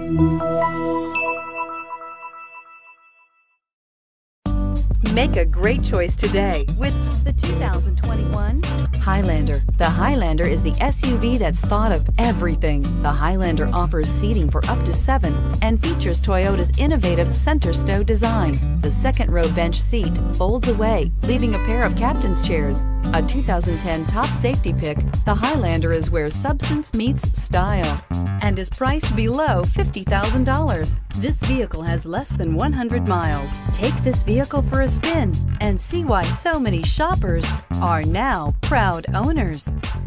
Make a great choice today with the 2021 Highlander. The Highlander is the SUV that's thought of everything. The Highlander offers seating for up to 7 and features Toyota's innovative center stow design. The second row bench seat folds away, leaving a pair of captain's chairs. A 2010 top safety pick, the Highlander is where substance meets style and is priced below $50,000. This vehicle has less than 100 miles. Take this vehicle for a spin and see why so many shoppers are now proud owners.